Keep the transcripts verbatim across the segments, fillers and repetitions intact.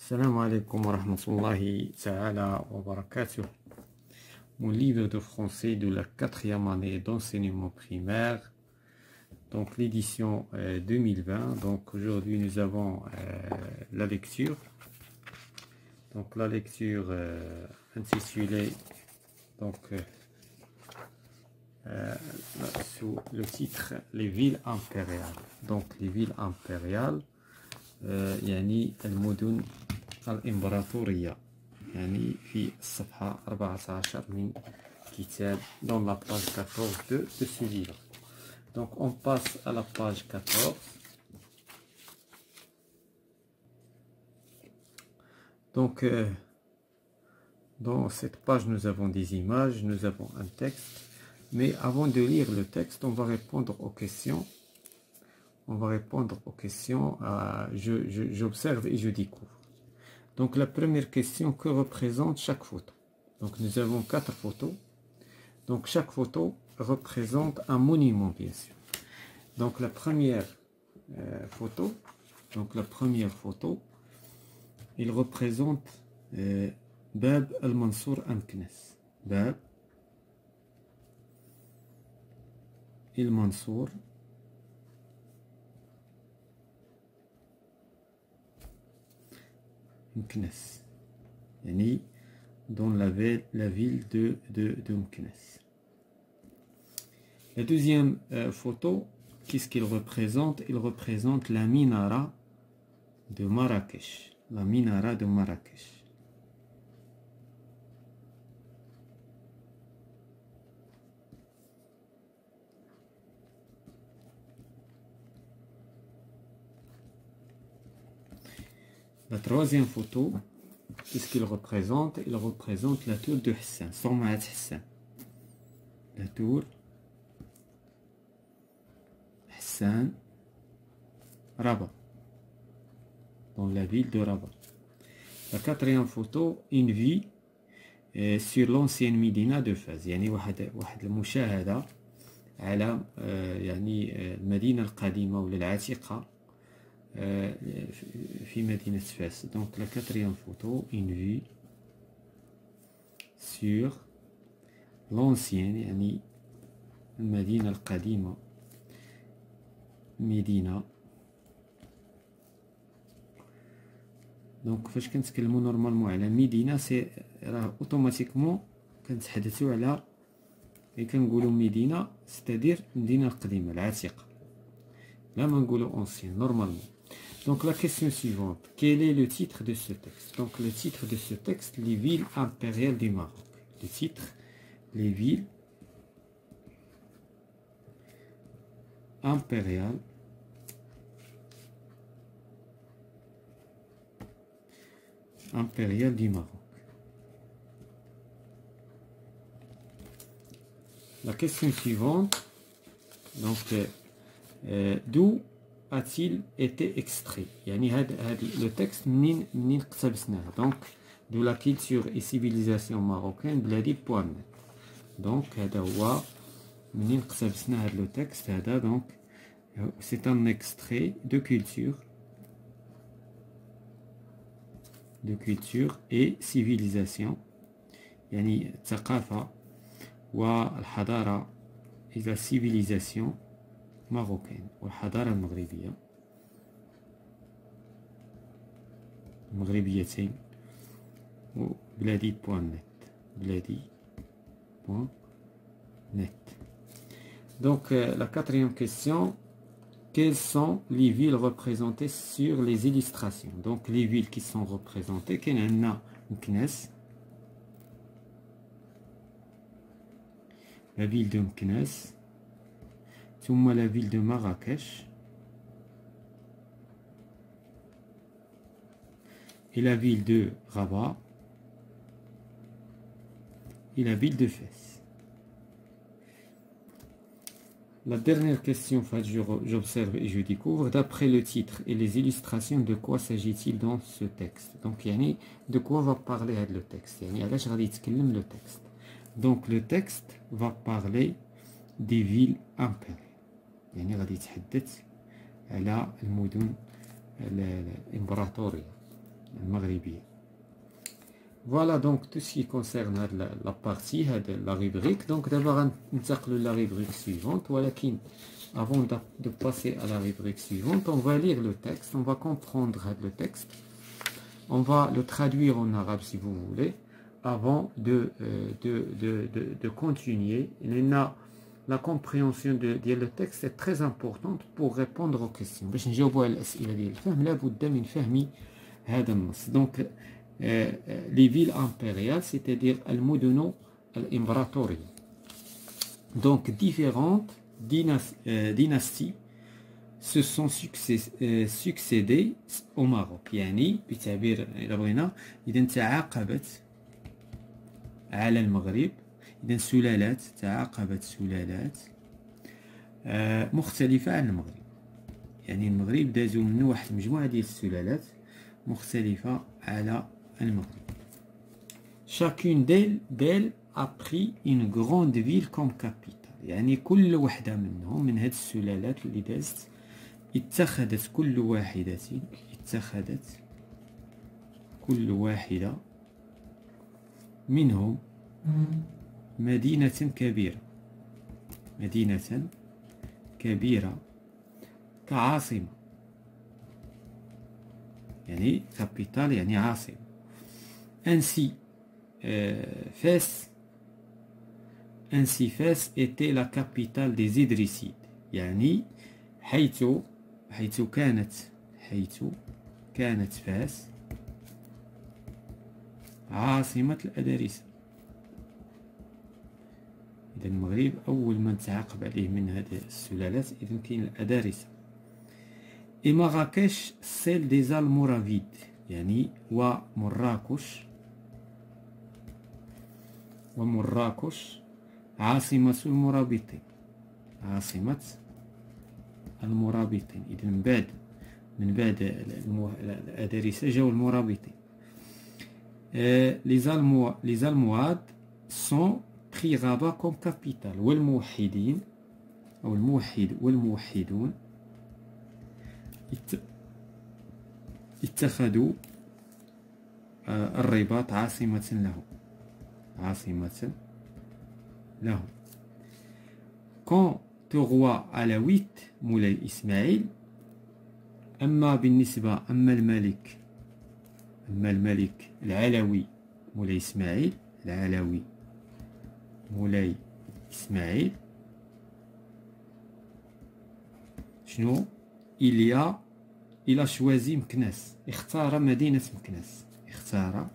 Salam alaikum wa rahmatullahi ta'ala wa barakatuh. Mon livre de français de la quatrième année d'enseignement primaire, donc l'édition euh, deux mille vingt. Donc aujourd'hui nous avons euh, la lecture. Donc la lecture euh, intitulée donc euh, euh, sous le titre Les villes impériales. Donc les villes impériales, euh, يعني المدن الإمبراطورية، يعني في الصفحة أربعة عشر من كتاب dans la page quatorze de, de ce livre. Donc on passe à la page quatorze. Donc euh, dans cette page nous avons des images, nous avons un texte, mais avant de lire le texte on va répondre aux questions. On va répondre aux questions, à, je, je, j'observe et je découvre. Donc la première question, que représente chaque photo? Donc nous avons quatre photos. Donc chaque photo représente un monument, bien sûr. Donc la première euh, photo, donc la première photo, il représente euh, Bab al-Mansour Amknes. Bab al-Mansour Meknès, yani dans la ville, la ville de, de, de Meknès. La deuxième euh, photo, qu'est-ce qu'il représente? Il représente la minara de Marrakech. La minara de Marrakech. La troisième photo, qu'est-ce qu'il représente? Il représente la tour de Hassan, Sormaat Hassan. La tour Hassan Rabat, dans la ville de Rabat. La quatrième photo, une vue euh, sur l'ancienne Médina de Fès. يعني واحد واحد المشاهدة على euh, يعني المدينة القديمة ولا العتيقة في مدينة فاس. Donc la quatrième photo, une vue sur l'ancienne يعني المدينة القديمة مدينة. دونك فاش كنتكلمو نورمالمون على مدينة سي راه اوتوماتيكمون كنتحدثوا على ملي كنقولوا مدينة ستادير المدينة القديمة العتيقة، لا ما نقولوا ancienne نورمالمون. Donc la question suivante, quel est le titre de ce texte? Donc le titre de ce texte, les villes impériales du Maroc. Le titre, les villes impériales impériales du Maroc. La question suivante, donc euh, d'où a-t-il été extrait? يعني هذا هذا le texte منين منين اقتبسناه؟ donc de la culture et civilisation marocaine بلادي بوان نت. donc هذا هو منين اقتبسنا هذا le texte هذا. donc c'est un extrait de culture de culture et civilisation يعني الثقافة والحضارة et la civilisation marocaine والحضارة المغربية المغربيتين وبلادي بوان نت بلادي بوان نت. Donc euh, la quatrième question, quelles sont les villes représentées sur les illustrations? Donc les villes qui sont représentées, كاين عندنا مكناس، la ville de Meknès, ثم la ville de Marrakech et la ville de Rabat et la ville de Fès. La dernière question, j'observe et je découvre, d'après le titre et les illustrations, de quoi s'agit-il dans ce texte? Donc يعني de quoi va parler le texte? يعني علاش غادي يتكلم le texte? Donc le texte va parler des villes impériales. يعني غادي يتحدث على المدن الإمبراطورية. المغربية. Voilà donc tout ce qui concerne la, la partie de la rubrique. Donc d'abord ننتقلوا la rubrique suivante. ولكن avant de, de passer à la rubrique suivante, on va lire le texte, on va comprendre le texte, on va le traduire en arabe si vous voulez, avant de, euh, de, de, de, de continuer. La compréhension de, de le texte est très importante pour répondre aux questions. باش نجاوبوا على الأسئلة ديال الفهم لابد من فهم هذا النص. Donc euh, les villes impériales, c'est-à-dire المدن الإمبراطورية. Donc différentes dynasties se sont succédées au Maroc. يعني بتعبير إذا بغينا إذا تعاقبت على المغرب، إذا سلالات تعاقبت سلالات مختلفة عن المغرب. يعني المغرب دازوا منه واحد المجموعة ديال السلالات مختلفة على المغرب. Chacune d'elles d'elles a pris une grande ville comme capitale. يعني كل وحدة منهم من هاد السلالات اللي دازت اتخذت كل واحدة اتخذت كل واحدة منهم مدينة كبيرة مدينة كبيرة كعاصمة. يعني كابيتال يعني عاصمة. Ainsi euh, Fès Ainsi Fès était la capitale des Idrissides. يعني حيث حيث كانت حيث كانت فاس عاصمة الأدارسة. إذا المغرب أول من تعاقب عليه من هذه السلالات إذا كاين الأدارسة. Et Marrakech celle des Almoravides. يعني ومراكش ومراكش عاصمة المرابطين عاصمة المرابطين. إذا من بعد من بعد الأدارسة جاو المرابطين. Les Almo les Almohades sont pris Rabat comme capitale. والموحدين أو الموحد والموحدون اتخذوا الرباط عاصمة لهم عاصمة لهم. Quant au roi alaouite مولاي إسماعيل، أما بالنسبة أما الملك أما الملك العلوي مولاي إسماعيل العلوي مولاي إسماعيل شنو il y a il a choisi مكناس. اختار مدينة مكناس اختار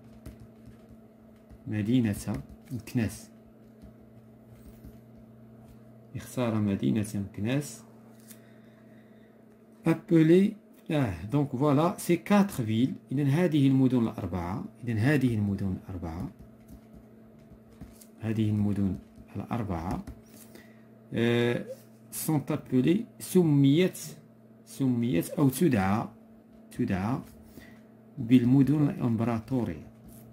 مدينة مكناس اختار مدينة مكناس appelée. آه donc voilà ces quatre villes. إذن هذه المدن الأربعة إذن هذه المدن الأربعة هذه المدن الأربعة euh, sont appelées سميت سميت أو تدعى تدعى بالمدن الإمبراطورية.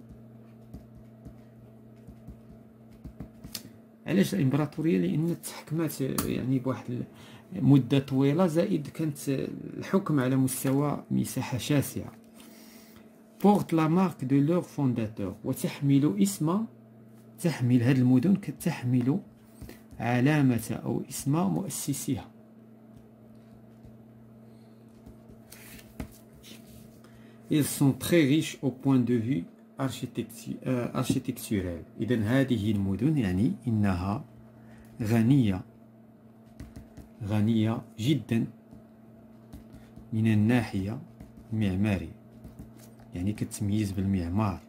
علاش الإمبراطورية؟ لأن تحكمات يعني بواحد مدة طويلة، زائد كانت الحكم على مستوى مساحة شاسعة. porte la marque de leur fondateur. وتحمل اسم تحمل هذه المدن كتحمل علامة أو اسم مؤسسها. Ils sont très riches au point de vue architecturel. إذن هذه المدن يعني إنها غنية غنية جدا من الناحية المعمارية، يعني كتميز بالمعمار.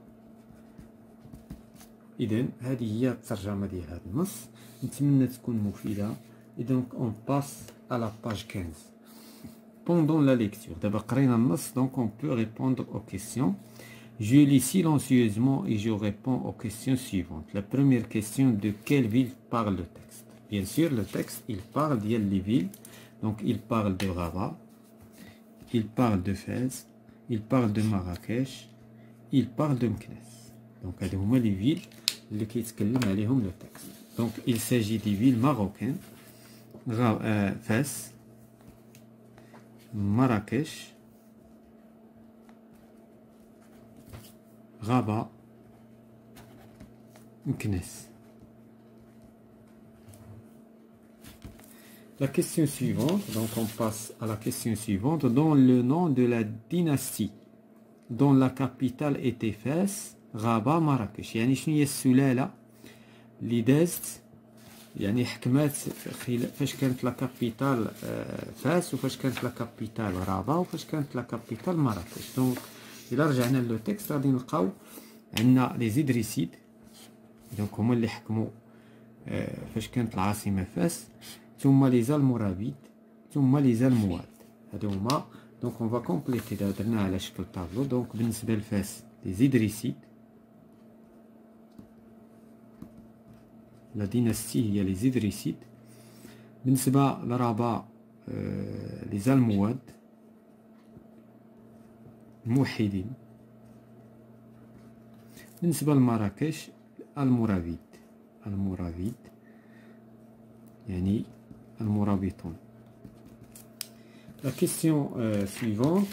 إذن هذه هي الترجمة ديال هذا النص، نتمنى تكون مفيدة. إذن on passe à la page quinze. Pendant la lecture, d'abord قرينا النص, donc on peut répondre aux questions. Je lis silencieusement et je réponds aux questions suivantes. La première question: de quelle ville parle le texte? Bien sûr, le texte, il parle des villes. Donc, il parle de Rabat, il parle de Fès, il parle de Marrakech, il parle de Meknès. Donc, هذه هما les villes اللي كيتكلم عليهم le texte. Donc, il s'agit des villes marocaines. Fès, Marrakech, غابة مكناس. La question suivante, donc on passe à la question suivante. Dans le nom de la dynastie dont la capitale était Fès, Rabat, Marrakech. يعني شنو هي السلالة اللي دازت يعني حكمات فاش كانت لا كابيتال فاس وفاش كانت لا كابيتال رابا وفاش كانت لا كابيتال مراكش. دونك الا رجعنا لو تكست غادي نلقاو عندنا لي زيدريسيد، دونك هما اللي حكموا فاش كانت العاصمه فاس، ثم لي زالمورابيد، ثم لي زالمواد. هادو هما دونك اون فا كومبليتي درنا على شكل طابلو. دونك بالنسبه لفاس لي زيدريسيد، لا ديناستي هي لي زيدريسيد. بالنسبه لرابا آه لي زالمواد الموحدين. بالنسبه لمراكش المرابيد، المرابيد يعني المرابطون. La question euh, suivante.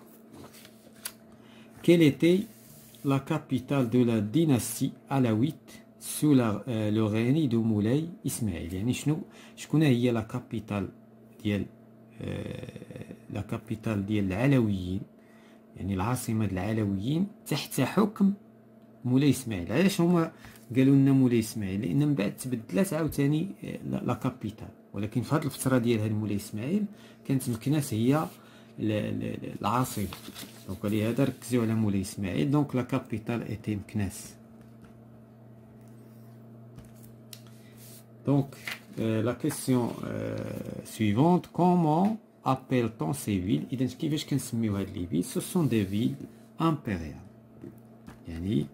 Quelle était la capitale de la dynastie alawite sous la, euh, le règne de Moulay Ismaïl؟ يعني شنو شكون هي لا كابيتال ديال لا كابيتال ديال العلويين، يعني العاصمة ديال العلويين تحت حكم مولاي اسماعيل. علاش هما قالوا لنا مولاي اسماعيل؟ لان من بعد تبدلات عاوتاني لا كابيتال، ولكن في هذه الفتره ديال هاد مولاي اسماعيل كانت مكناس هي العاصمه. دونك لهذا ركزوا على مولاي اسماعيل. دونك لا كابيتال ايتي مكناس. دونك لا كيسيون سويفونت. كومون ابيل-t-on سي فيل؟ اذا كيفاش كنسميو هاد لي فيل؟ سو سون دي فيل امبيريال، يعني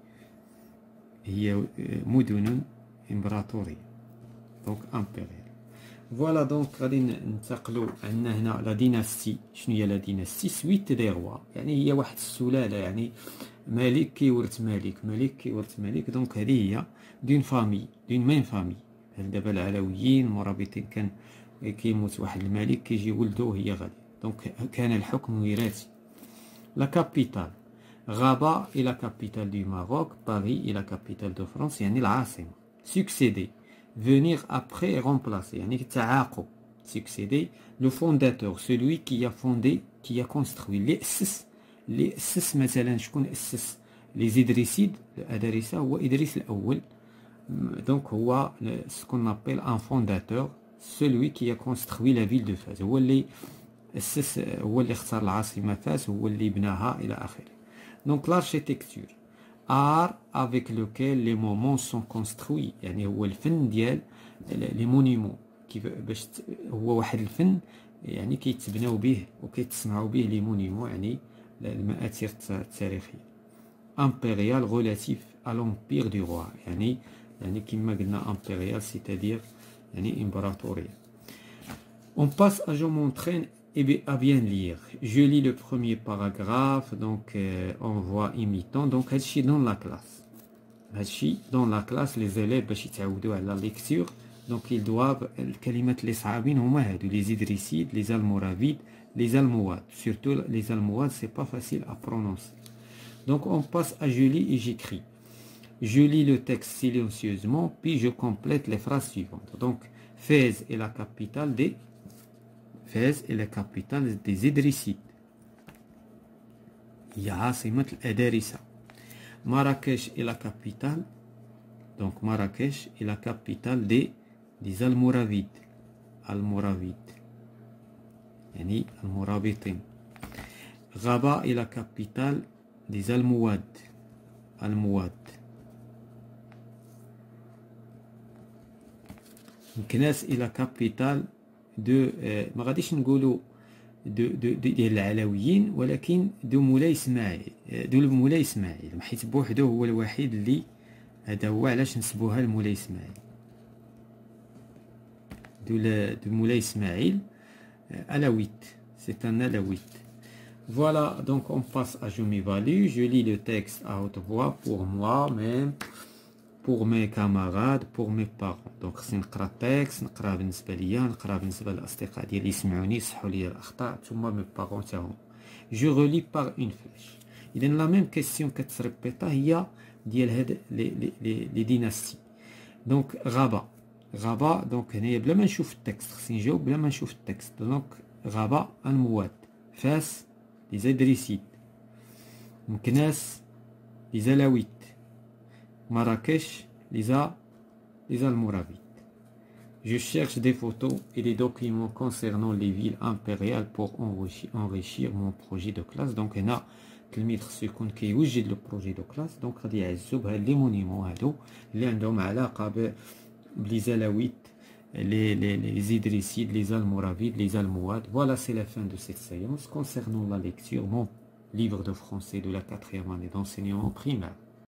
هي مدن امبراطوريه، دونك امبيريال. فوالا دونك غادي ننتقلوا عندنا هنا لا ديناستي. شنو هي لا ديناستي؟ سويت دي روا، يعني هي واحد السلاله، يعني ملك كيورث ملك، ملك كيورث ملك. دونك هذه هي دون فامي، دون ميم فامي. دابا العلويين المرابطين كان كيموت واحد الملك كيجي ولدو هي غادي، دونك كان الحكم وراثي. لا كابيتال غابة est la capitale du Maroc, Paris est la capitale de France، يعني العاصمة. Succéder venir après et remplacer، يعني تعاقب. Succéder le fondateur، celui qui a fondé، qui a construit. اللي أسس، اللي أسس مثلا شكون أسس لي زيدريسيد؟ الأدارسة هو إدريس الأول. دونك هو ce qu'on appelle un fondateur، celui qui a construit la ville de Fès. هو اللي أسس، هو اللي اختار العاصمة فاس، هو اللي بناها إلى آخره. Donc l'architecture، art avec lequel les monuments sont construits، يعني هو الفن ديال لي مونيمون. كيف باش هو واحد الفن يعني كيتبناو به وكيتصنعوا به لي مونيمون، يعني المآثر التاريخية. امبيريال relatif à l'empire du roi، يعني يعني كما قلنا امبيريال سيتادير يعني امبراطورية. On passe à je m'entraîne et à bien lire. Je lis le premier paragraphe, donc euh, on voit imitant. Donc هادشي dans la classe. هادشي dans la classe les élèves باش يتعودوا على la lecture. Donc ils doivent الكلمات اللي صعابين هما هادو les idrissides, les almoravides, les almohades. Surtout les almohades, c'est pas facile à prononcer. Donc on passe à je lis et j'écris. Je lis le texte silencieusement, puis je complète les phrases suivantes. Donc Fès est la capitale des Fès est la capitale des Idrissides. هي عاصمة الأدارسة. Marrakech est la capitale. Donc Marrakech est la capitale des des Almoravides. Almoravides. يعني المرابطين. Rabat est la capitale des Almohades. Almohades. مكناس est la capitale دو ما غاديش نقولوا دو دو ديال العلويين، ولكن دو مولاي اسماعيل، دو مولاي اسماعيل، حيت بوحدو هو الوحيد اللي هذا هو علاش نسبوها لمولاي اسماعيل. دو دو مولاي اسماعيل alawite، c'est un alawite. Voilà, donc on passe à je m'évalue. Je lis le texte à haute voix pour moi-même, pour mes camarades, pour mes parents. Donc خصني نقرا التكست، نقرا بالنسبه ليا، نقرا بالنسبه للاصدقاء ديالي يسمعوني يصحوا لي الاخطاء، ثم mes parents تاهم. Je relis par une flèche. إذا لا ميم كيسيون كتريبيطا هي ديال هاد لي لي لي لي ديناستي. دونك غابة غابة دونك هنايا بلا ما نشوف التكست خصني نجاوب بلا ما نشوف التكست. دونك غابة المواد، فاس لي زيدريسيد، مكناس لي زلاويت، مراكش لي زا لي زالمورابيت. Je cherche des photos et des documents concernant les villes impériales pour enrichir mon projet de classe. Donc هنا التلميذ خصو يكون كيوجد لو بروجي دو كلاس. دونك غادي يعزو بهاد لي مونيمون هادو اللي عندهم علاقه بلي زلاويت، les, les, les Idrissides, les Almoravides, les Almohades. Voilà, c'est la fin de cette séance. Concernant la lecture, mon livre de français de la quatrième année d'enseignement primaire.